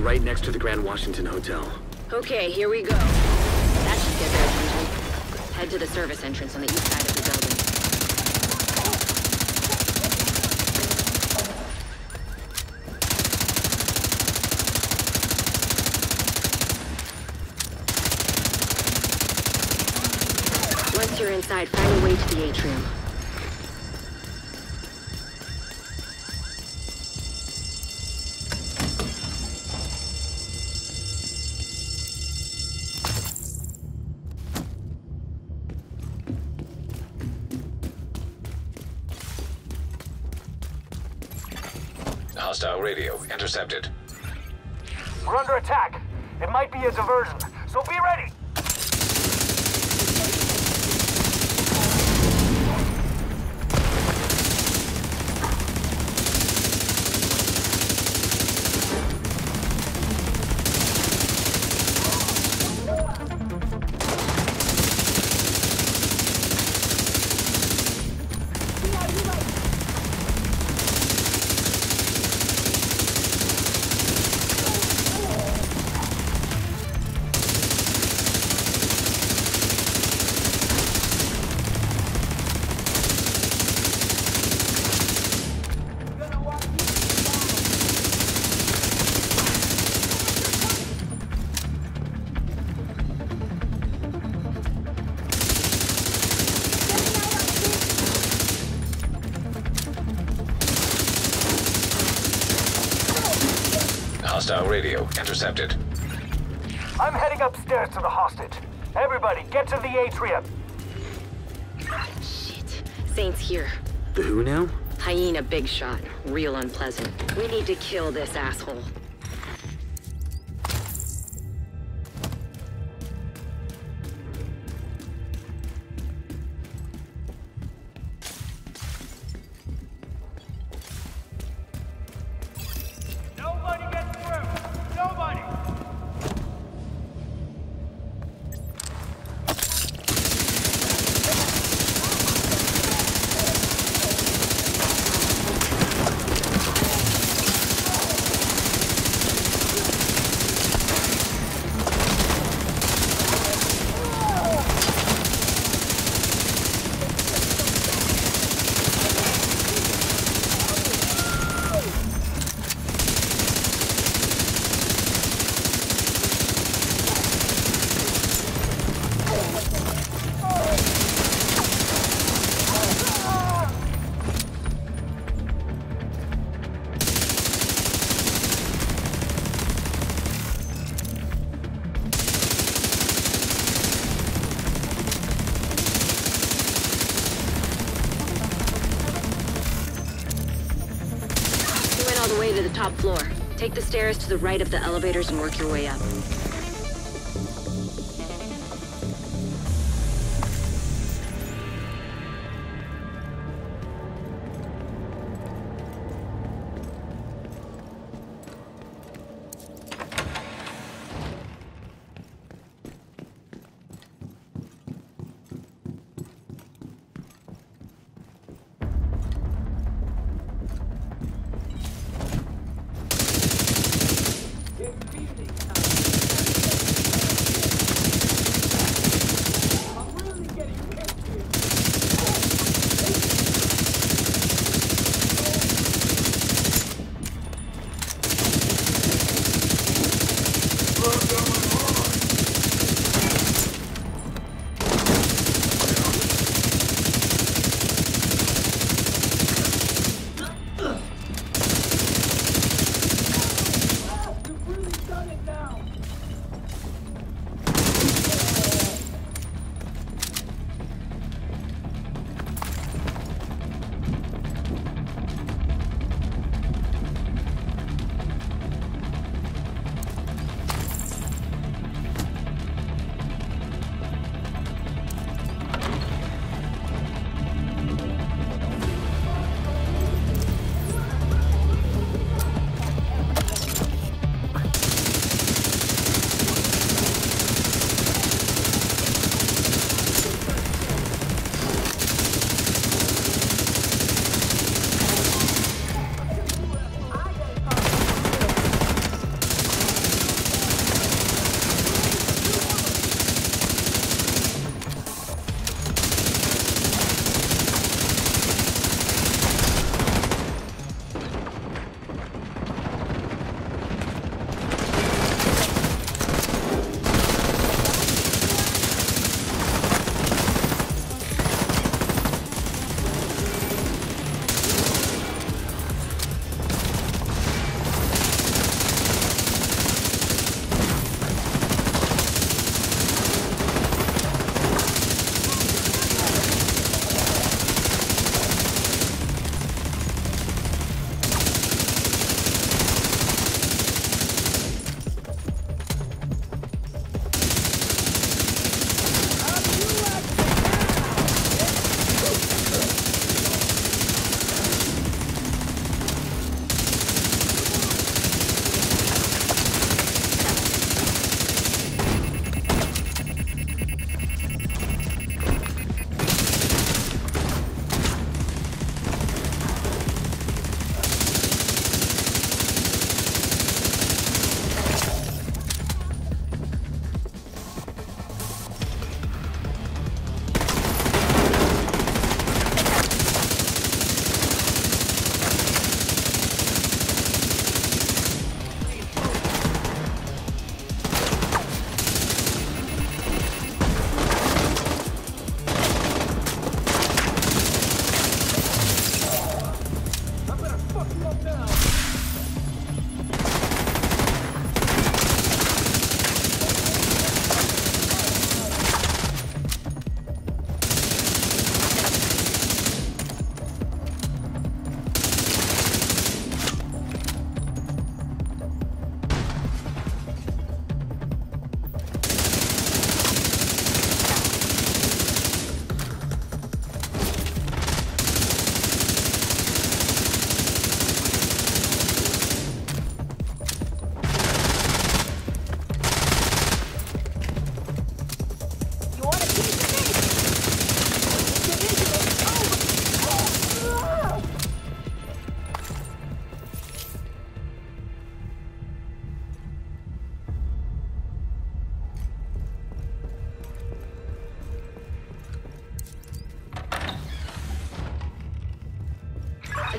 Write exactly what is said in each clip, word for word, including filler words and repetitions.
right next to the Grand Washington Hotel. Okay, here we go. That should get their attention. Head to the service entrance on the east side of the building. Once you're inside, find a way to the atrium. Hostile radio intercepted. We're under attack. It might be a diversion, so be ready. Hostile radio intercepted. I'm heading upstairs to the hostage. Everybody, get to the atrium. Shit. Saint's here. The who now? Hyena big shot. Real unpleasant. We need to kill this asshole. Nobody gets through! Nobody! All the way to the top floor. Take the stairs to the right of the elevators and work your way up.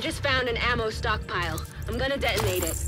just found an ammo stockpile. I'm gonna detonate it.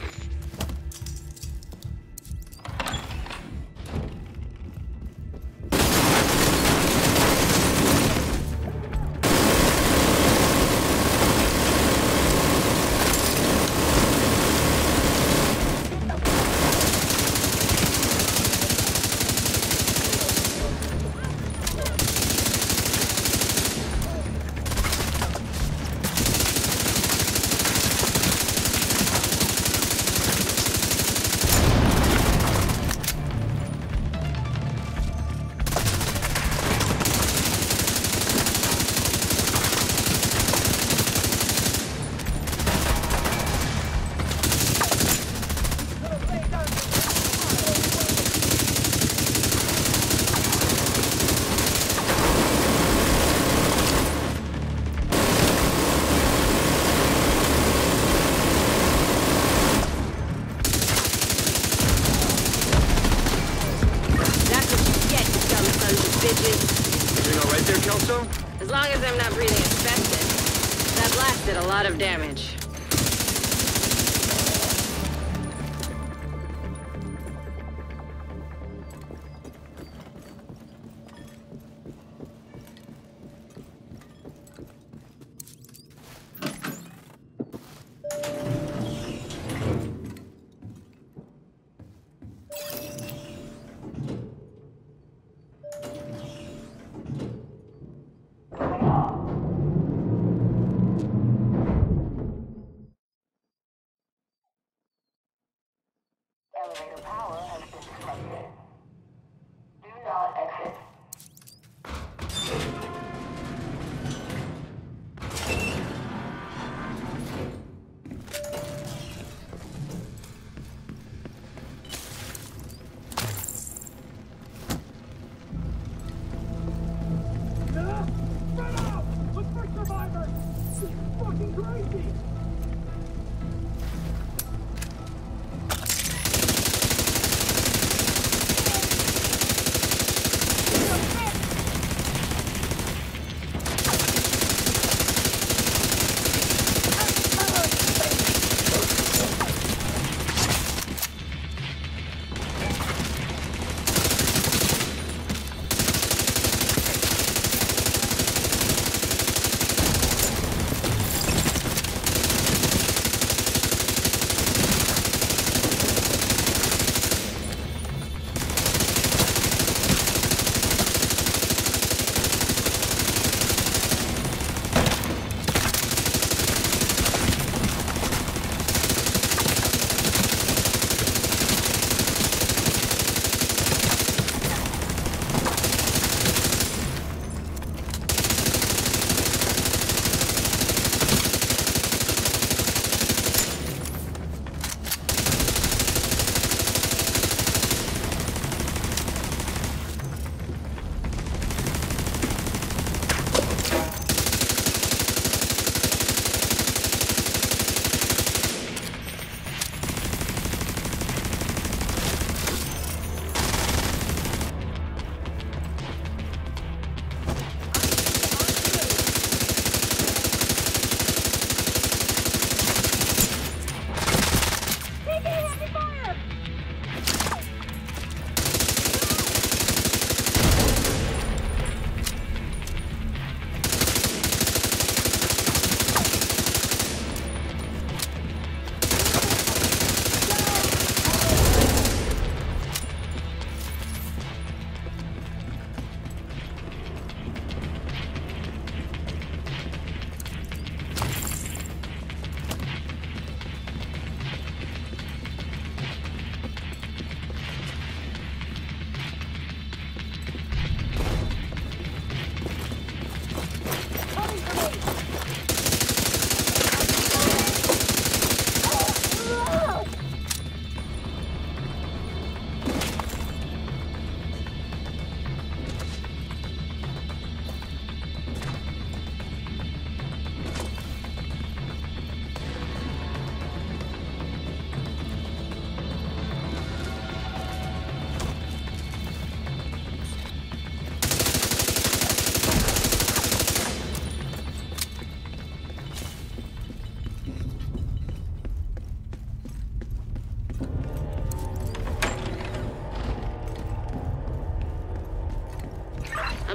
As long as I'm not breathing asbestos. That blast did a lot of damage.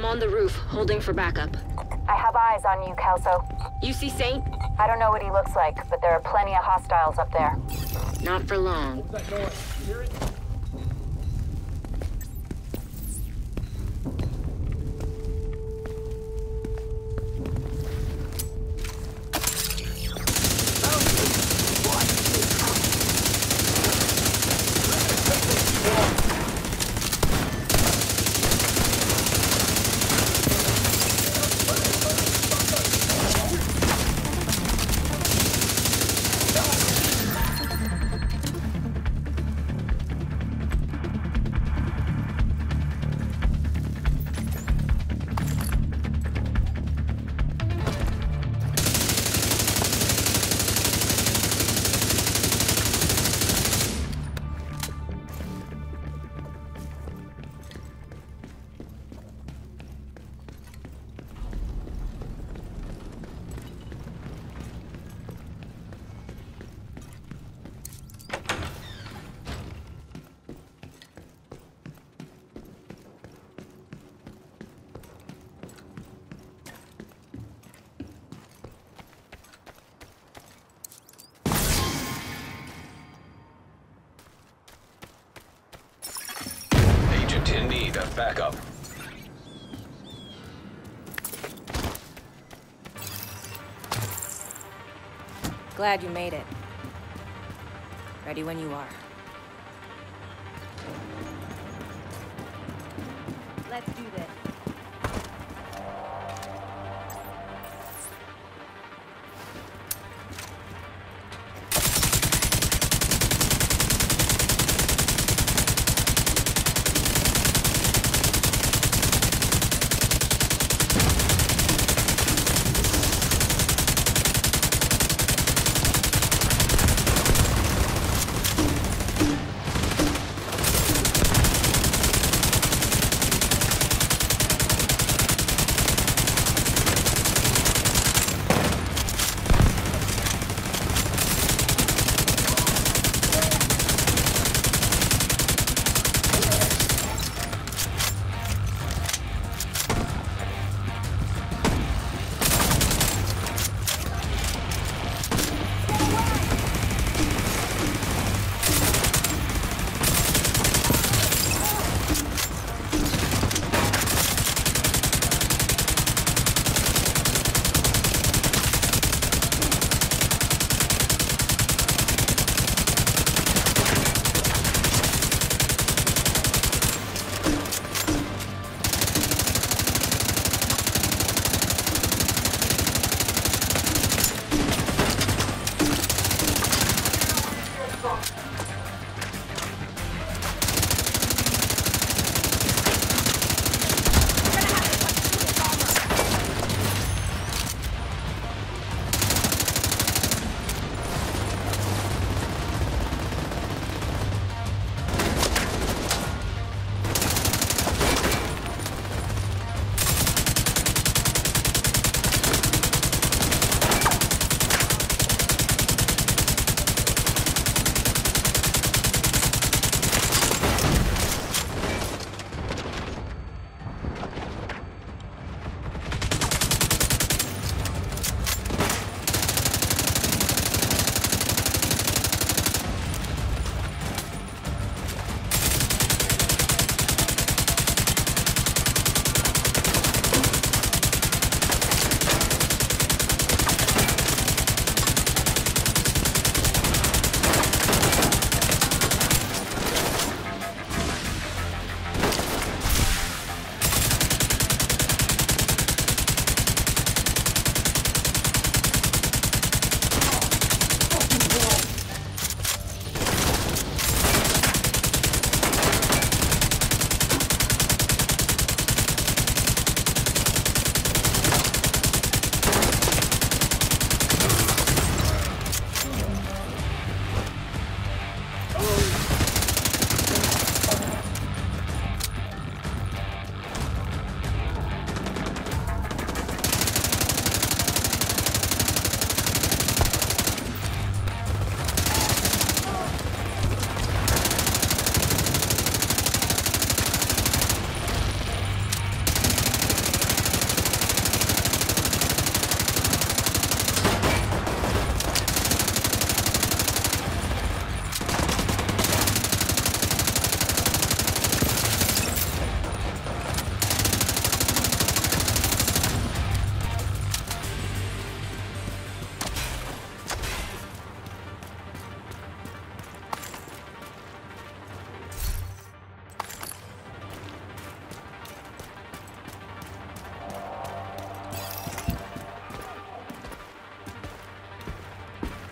on the roof, holding for backup. I have eyes on you, Kelso. You see Saint? I don't know what he looks like, but there are plenty of hostiles up there. Not for long. What's that noise? You hear it? In need of backup. Glad you made it. Ready when you are. Let's do this.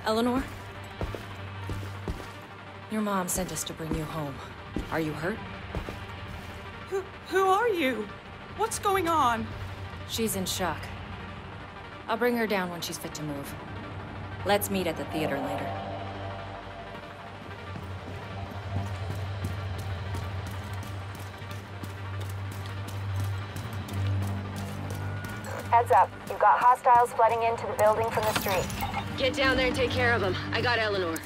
Eleanor? Your mom sent us to bring you home. Are you hurt? Who, who are you? What's going on? She's in shock. I'll bring her down when she's fit to move. Let's meet at the theater later. Heads up. You've got hostiles flooding into the building from the street. Get down there and take care of them. I got Eleanor.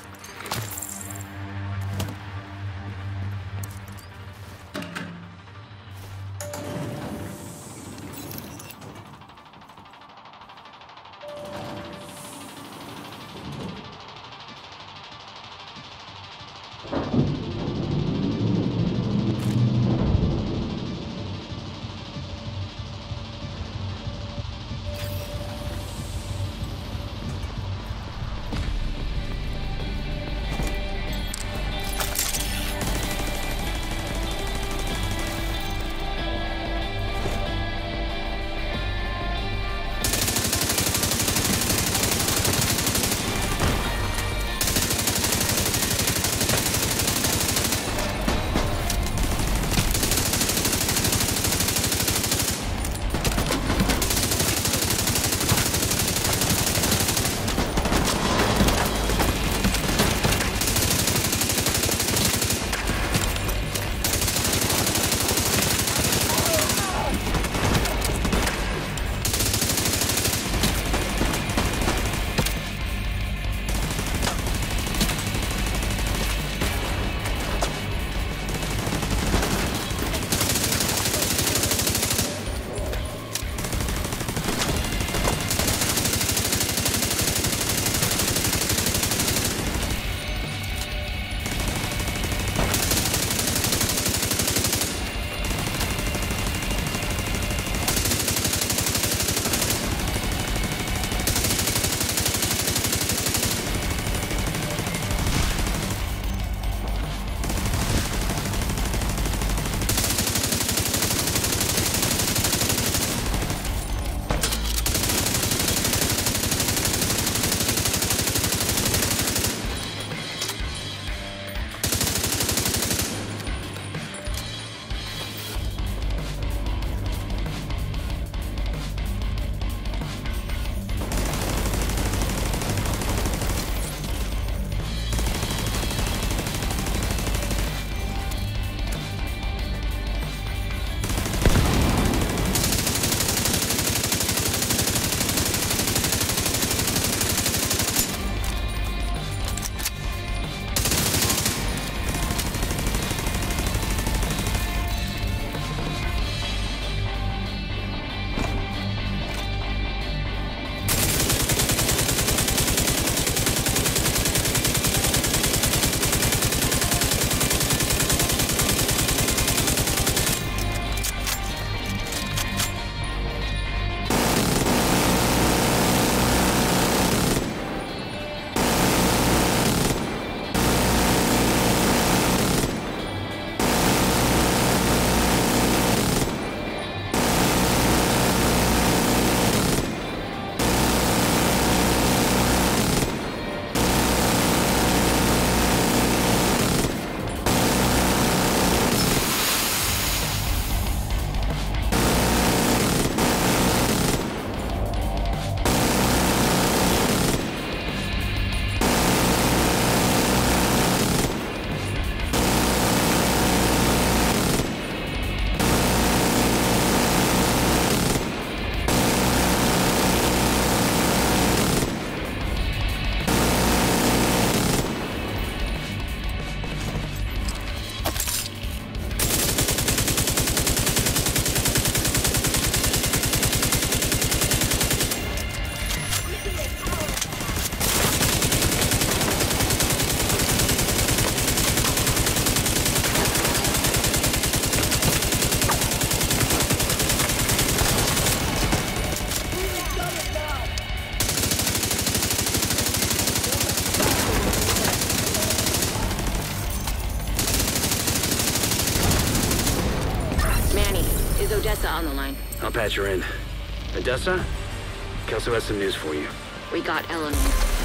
Odessa on the line. I'll patch her in. Odessa? Kelso has some news for you. We got Eleanor.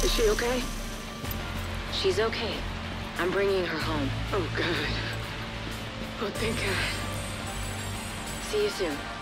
Is she okay? She's okay. I'm bringing her home. Oh, God. Oh, thank God. See you soon.